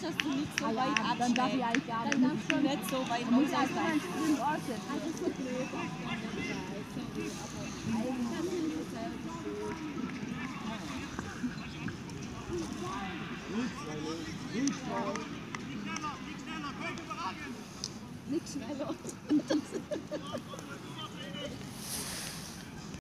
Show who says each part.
Speaker 1: dass du nicht so weit abschlägst.
Speaker 2: Dann darf ich eigentlich gar
Speaker 1: Dann darfst du nicht so weit aussetzen.
Speaker 2: Also so blöd. Nicht schneller.